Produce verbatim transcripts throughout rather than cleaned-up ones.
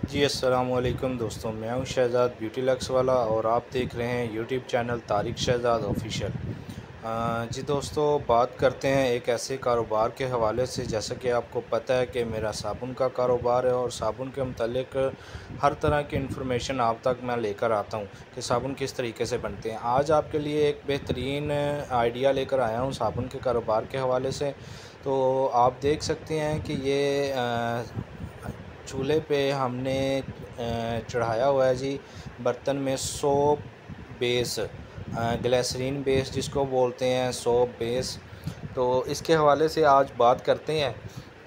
जी अस्सलाम वालेकुम दोस्तों, मैं हूं शहज़ाद ब्यूटी लक्स वाला और आप देख रहे हैं YouTube channel Tariq Shahzad official. अ, जी दोस्तों, बात करते हैं एक ऐसे कारोबार के हवाले से। जैसा कि आपको पता है कि मेरा साबुन का कारोबार है और साबुन के मुतालिक हर तरह की इन्फॉर्मेशन आप तक मैं लेकर आता हूं कि साबुन किस तरीके से बनते हैं। आज आपके लिए एक बेहतरीन आइडिया लेकर आया हूं साबुन के कारोबार के हवाले से। तो आप देख सकते हैं कि ये अ, चूल्हे पे हमने अ, चढ़ाया हुआ है जी, बर्तन में सोप बेस, ग्लिसरीन बेस जिसको बोलते हैं, सोप बेस। तो इसके हवाले से आज बात करते हैं।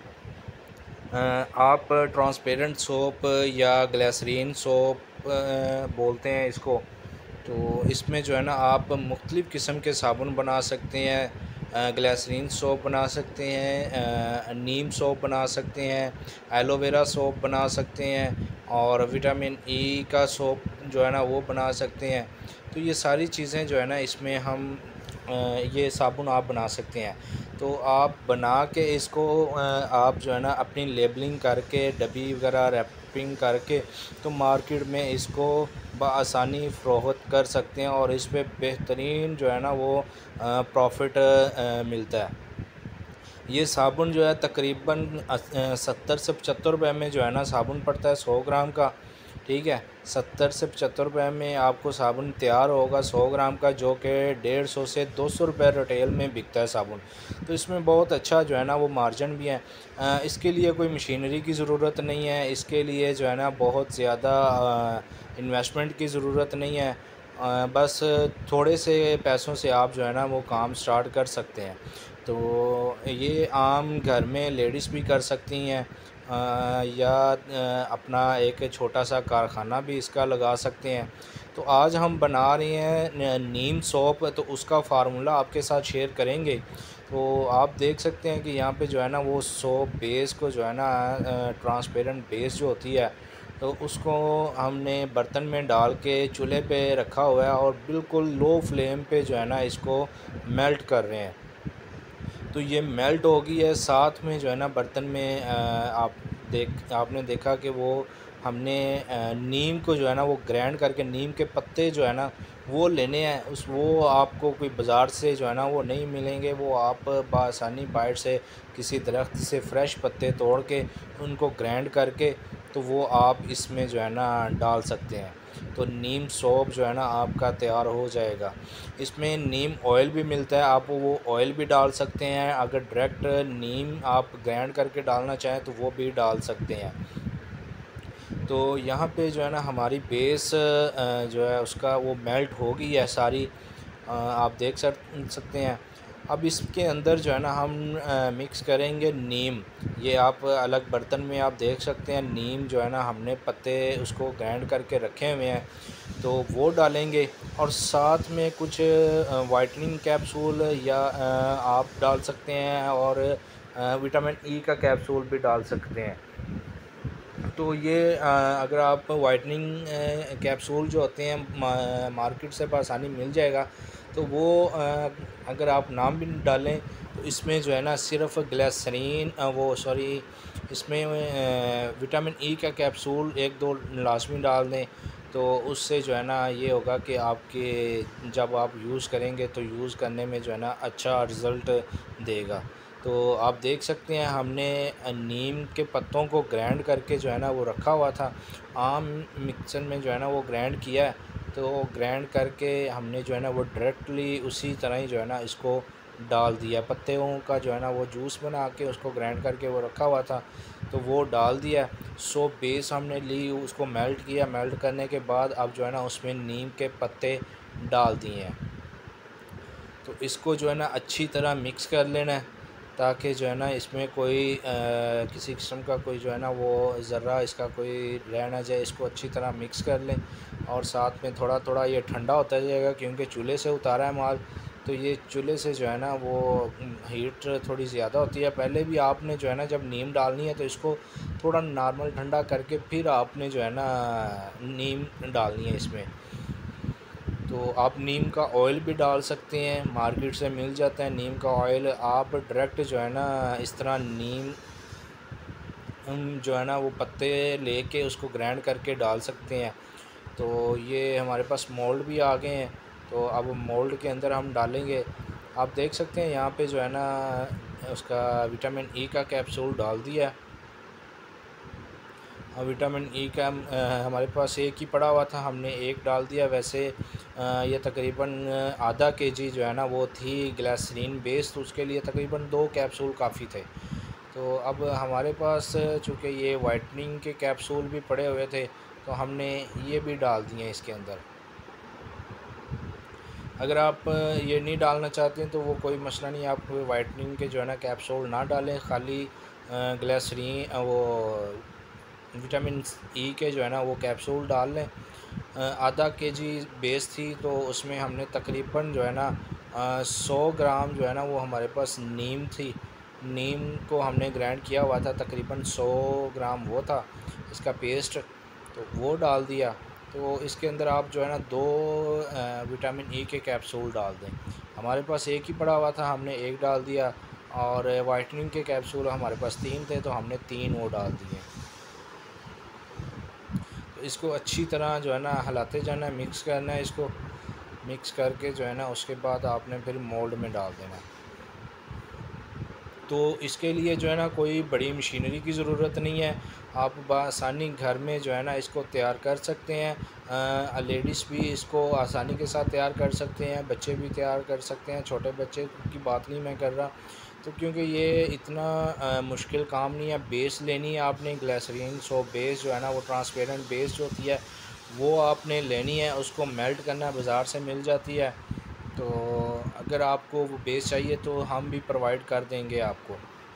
अ, आप ट्रांसपेरेंट सोप या ग्लिसरीन सोप बोलते हैं इसको। तो इसमें जो है ना, आप मुख्तलिफ़ किस्म के साबुन बना सकते हैं। ग्लिसरीन सोप बना सकते हैं, नीम सोप बना सकते हैं, एलोवेरा सोप बना सकते हैं और विटामिन ई का सोप जो है ना वो बना सकते हैं। तो ये सारी चीज़ें जो है ना, इसमें हम अ, ये साबुन आप बना सकते हैं। तो आप बना के इसको अ, आप जो है ना अपनी लेबलिंग करके, डब्बी वगैरह रैपिंग करके, तो मार्केट में इसको बआसानी फ़रोख्त कर सकते हैं और इस पे बेहतरीन जो है ना वो प्रॉफिट मिलता है। ये साबुन जो है तकरीबन सत्तर से पचहत्तर रुपये में जो है ना साबुन पड़ता है, सौ ग्राम का। ठीक है, सत्तर से पचहत्तर रुपये में आपको साबुन तैयार होगा सौ ग्राम का, जो कि डेढ़ सौ से दो सौ रुपये रिटेल में बिकता है साबुन। तो इसमें बहुत अच्छा जो है ना वो मार्जिन भी है। अ, इसके लिए कोई मशीनरी की ज़रूरत नहीं है, इसके लिए जो है ना बहुत ज़्यादा इन्वेस्टमेंट की ज़रूरत नहीं है। अ, बस थोड़े से पैसों से आप जो है ना वो काम स्टार्ट कर सकते हैं। तो ये आम घर में लेडीज़ भी कर सकती हैं, अ, या अ, अपना एक छोटा सा कारखाना भी इसका लगा सकते हैं। तो आज हम बना रहे हैं न- नीम सोप, तो उसका फार्मूला आपके साथ शेयर करेंगे। तो आप देख सकते हैं कि यहाँ पे जो है ना वो सोप बेस को जो है ना, ट्रांसपेरेंट बेस जो होती है, तो उसको हमने बर्तन में डाल के चूल्हे पे रखा हुआ है और बिल्कुल लो फ्लेम पे जो है ना इसको मेल्ट कर रहे हैं। तो ये मेल्ट हो गई है, साथ में जो है ना बर्तन में अ, आप देख आपने देखा कि वो हमने अ, नीम को जो है ना वो ग्राइंड करके, नीम के पत्ते जो है ना वो लेने हैं। उस वो आपको कोई बाज़ार से जो है ना वो नहीं मिलेंगे, वो आप बआसानी बाहर से किसी दरख्त से फ़्रेश पत्ते तोड़ के उनको ग्राइंड करके, तो वो आप इसमें जो है ना डाल सकते हैं। तो नीम सोप जो है ना आपका तैयार हो जाएगा। इसमें नीम ऑयल भी मिलता है, आप वो ऑयल भी डाल सकते हैं। अगर डायरेक्ट नीम आप ग्राइंड करके डालना चाहें तो वो भी डाल सकते हैं। तो यहाँ पे जो है ना हमारी बेस अ, जो है उसका वो मेल्ट हो गई है सारी, अ, आप देख सक सकते हैं। अब इसके अंदर जो है ना हम अ, मिक्स करेंगे नीम। ये आप अलग बर्तन में आप देख सकते हैं, नीम जो है ना हमने पत्ते उसको ग्राइंड करके रखे हुए हैं, तो वो डालेंगे। और साथ में कुछ वाइटनिंग कैप्सूल या अ, आप डाल सकते हैं, और अ, विटामिन ई का कैप्सूल भी डाल सकते हैं। तो ये अ, अगर आप वाइटनिंग कैप्सूल जो होते हैं मा, मार्केट से आसानी मिल जाएगा, तो वो अ, अगर आप नाम भी डालें तो इसमें जो है ना सिर्फ ग्लिसरीन, अ, वो सॉरी, इसमें अ, विटामिन ई का कैप्सूल एक दो लाजमी डाल दें। तो उससे जो है ना ये होगा कि आपके जब आप यूज़ करेंगे तो यूज़ करने में जो है ना अच्छा रिज़ल्ट देगा। तो आप देख सकते हैं हमने नीम के पत्तों को ग्राइंड करके जो है ना वो रखा हुआ था, आम मिक्सर में जो है ना वो ग्राइंड किया है। तो ग्राइंड करके हमने जो है ना वो डायरेक्टली उसी तरह ही जो है ना इसको डाल दिया, पत्तों का जो है ना वो जूस बना के उसको ग्राइंड करके वो रखा हुआ था, तो वो डाल दिया। सोप बेस हमने ली, उसको मेल्ट किया, मेल्ट करने के बाद अब जो है ना उसमें नीम के पत्ते डाल दिए हैं। तो इसको जो है ना अच्छी तरह मिक्स कर लेना है, ताकि जो है ना इसमें कोई आ, किसी किस्म का कोई जो है ना वो ज़र्रा इसका कोई रह ना जाए। इसको अच्छी तरह मिक्स कर लें और साथ में थोड़ा थोड़ा ये ठंडा होता जाएगा, क्योंकि चूल्हे से उतारा है माल, तो ये चूल्हे से जो है ना वो हीट थोड़ी ज़्यादा होती है। पहले भी आपने जो है ना जब नीम डालनी है तो इसको थोड़ा नॉर्मल ठंडा करके फिर आपने जो है ना नीम डालनी है इसमें। तो आप नीम का ऑयल भी डाल सकते हैं, मार्केट से मिल जाता है नीम का ऑयल। आप डायरेक्ट जो है ना इस तरह नीम हम जो है ना वो पत्ते लेके उसको ग्राइंड करके डाल सकते हैं। तो ये हमारे पास मोल्ड भी आ गए हैं, तो अब मोल्ड के अंदर हम डालेंगे। आप देख सकते हैं यहाँ पे जो है ना उसका विटामिन ई का कैप्सूल डाल दिया। और विटामिन ई का अ, हमारे पास एक ही पड़ा हुआ था, हमने एक डाल दिया। वैसे अ, ये तकरीबन आधा केजी जो है ना वो थी ग्लिसरीन बेस, तो उसके लिए तकरीबन दो कैप्सूल काफ़ी थे। तो अब हमारे पास चूँकि ये वाइटनिंग के कैप्सूल भी पड़े हुए थे, तो हमने ये भी डाल दिए इसके अंदर। अगर आप ये नहीं डालना चाहते हैं तो वो कोई मसला नहीं, आप वाइटनिंग के जो है ना कैप्सूल ना डालें, खाली ग्लिसरीन वो विटामिन ई के जो है ना वो कैप्सूल डाल लें। आधा केजी बेस थी, तो उसमें हमने तकरीबन जो है ना सौ ग्राम जो है ना वो हमारे पास नीम थी, नीम को हमने ग्राइंड किया हुआ था, तकरीबन सौ ग्राम वो था इसका पेस्ट, तो वो डाल दिया। तो इसके अंदर आप जो है ना दो विटामिन ई के कैप्सूल डाल दें। हमारे पास एक ही पड़ा हुआ था, हमने एक डाल दिया, और वाइटनिंग के कैप्सूल हमारे पास तीन थे, तो हमने तीन वो डाल दिए। तो इसको अच्छी तरह जो है ना हिलाते जाना है, मिक्स करना है इसको। मिक्स करके जो है ना उसके बाद आपने फिर मोल्ड में डाल देना है। तो इसके लिए जो है ना कोई बड़ी मशीनरी की ज़रूरत नहीं है, आप बआसानी घर में जो है ना इसको तैयार कर सकते हैं। लेडीज़ भी इसको आसानी के साथ तैयार कर सकते हैं, बच्चे भी तैयार कर सकते हैं। छोटे बच्चे की बात नहीं मैं कर रहा, तो क्योंकि ये इतना आ, मुश्किल काम नहीं है। बेस लेनी है आपने ग्लिसरीन सोप बेस जो है ना वो ट्रांसपेरेंट बेस जो होती है वो आपने लेनी है, उसको मेल्ट करना है, बाज़ार से मिल जाती है। तो अगर आपको वो बेस चाहिए तो हम भी प्रोवाइड कर देंगे आपको।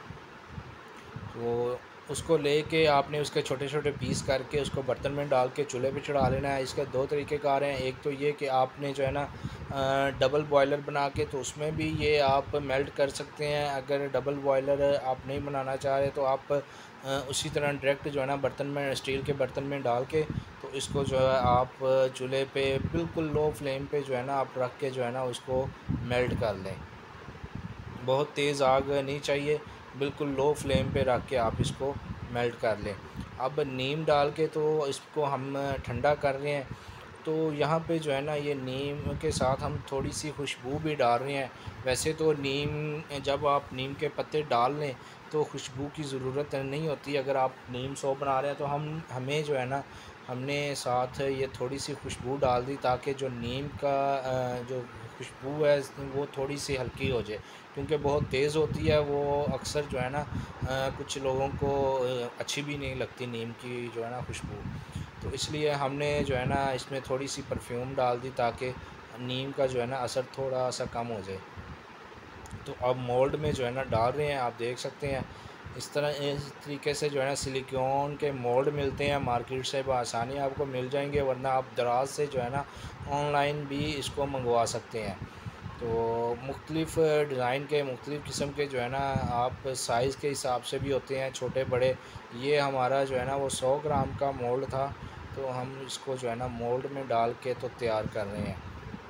तो उसको लेके आपने उसके छोटे छोटे पीस करके उसको बर्तन में डाल के चूल्हे पे चढ़ा लेना है। इसके दो तरीके कार हैं, एक तो ये कि आपने जो है ना डबल बॉयलर बना के तो उसमें भी ये आप मेल्ट कर सकते हैं। अगर डबल बॉयलर आप नहीं बनाना चाह रहे तो आप उसी तरह डायरेक्ट जो है ना बर्तन में, स्टील के बर्तन में डाल के तो इसको जो है आप चूल्हे पे बिल्कुल लो फ्लेम पे जो है ना आप रख के जो है ना उसको मेल्ट कर लें। बहुत तेज़ आग नहीं चाहिए, बिल्कुल लो फ्लेम पे रख के आप इसको मेल्ट कर लें। अब नीम डाल के तो इसको हम ठंडा कर रहे हैं, तो यहाँ पे जो है ना ये नीम के साथ हम थोड़ी सी खुशबू भी डाल रहे हैं। वैसे तो नीम, जब आप नीम के पत्ते डाल लें तो खुशबू की ज़रूरत नहीं होती। अगर आप नीम सोप बना रहे हैं तो हम हमें जो है ना हमने साथ ये थोड़ी सी खुशबू डाल दी, ताकि जो नीम का जो खुशबू है वो थोड़ी सी हल्की हो जाए, क्योंकि बहुत तेज़ होती है वो अक्सर जो है ना कुछ लोगों को अच्छी भी नहीं लगती नीम की जो है ना खुशबू। तो इसलिए हमने जो है ना इसमें थोड़ी सी परफ्यूम डाल दी, ताकि नीम का जो है ना असर थोड़ा सा कम हो जाए। तो अब मोल्ड में जो है ना डाल रहे हैं, आप देख सकते हैं इस तरह इस तरीके से जो है ना सिलिकॉन के मोल्ड मिलते हैं मार्केट से, बआसानी आपको मिल जाएंगे, वरना आप दराज से जो है ना ऑनलाइन भी इसको मंगवा सकते हैं। तो मुख्तलिफ़ डिज़ाइन के, मुख्तलिफ़ किस्म के जो है ना आप साइज़ के हिसाब से भी होते हैं, छोटे बड़े। ये हमारा जो है ना वो सौ ग्राम का मोल्ड था, तो हम इसको जो है ना मोल्ड में डाल के तो तैयार कर रहे हैं।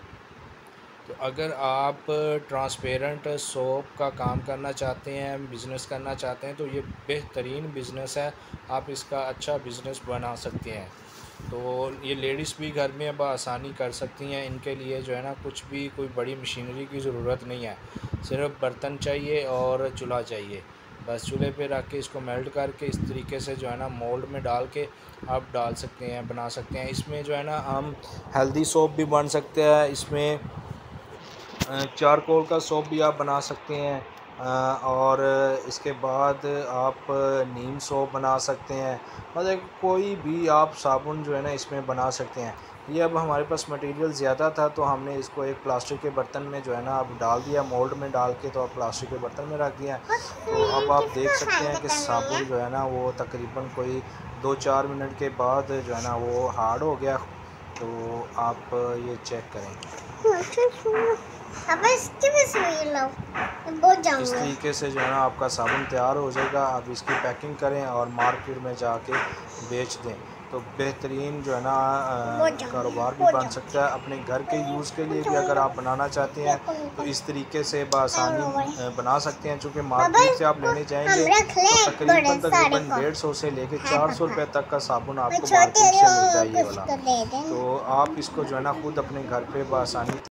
तो अगर आप ट्रांसपेरेंट सोप का काम करना चाहते हैं, बिज़नेस करना चाहते हैं, तो ये बेहतरीन बिज़नेस है, आप इसका अच्छा बिज़नेस बना सकते हैं। तो ये लेडीज़ भी घर में बआसानी कर सकती हैं, इनके लिए जो है ना कुछ भी कोई बड़ी मशीनरी की ज़रूरत नहीं है, सिर्फ बर्तन चाहिए और चूल्हा चाहिए। बस चूल्हे पे रख के इसको मेल्ट करके इस तरीके से जो है ना मोल्ड में डाल के आप डाल सकते हैं, बना सकते हैं। इसमें जो है ना हम हेल्दी सोप भी बन सकते हैं, इसमें चारकोल का सोप भी आप बना सकते हैं, और इसके बाद आप नीम सोप बना सकते हैं। मतलब कोई भी आप साबुन जो है ना इसमें बना सकते हैं। ये अब हमारे पास मटेरियल ज़्यादा था, तो हमने इसको एक प्लास्टिक के बर्तन में जो है ना अब डाल दिया, मोल्ड में डाल के तो अब प्लास्टिक के बर्तन में रख दिया। तो अब आप देख सकते हैं कि साबुन जो है ना वो तकरीबन कोई दो चार मिनट के बाद जो है ना वो हार्ड हो गया। तो आप ये चेक करें, अब इसकी भी सुई लो, इस तरीके से जो है ना आपका साबुन तैयार हो जाएगा। आप इसकी पैकिंग करें और मार्केट में जाके बेच दें। तो बेहतरीन जो है ना कारोबार भी बन सकता है। अपने घर के यूज़ के लिए भी अगर आप बनाना चाहते हैं तो इस तरीके से बआसानी बना सकते हैं। चूँकि मार्केट से आप लेने जाएंगे तो तकरीबन तकरीबन डेढ़ सौ से लेके चार सौ रुपये तक का साबुन आपको मार्केट से मिलता है ये वाला। तो आप इसको जो है ना खुद अपने घर पे बआसानी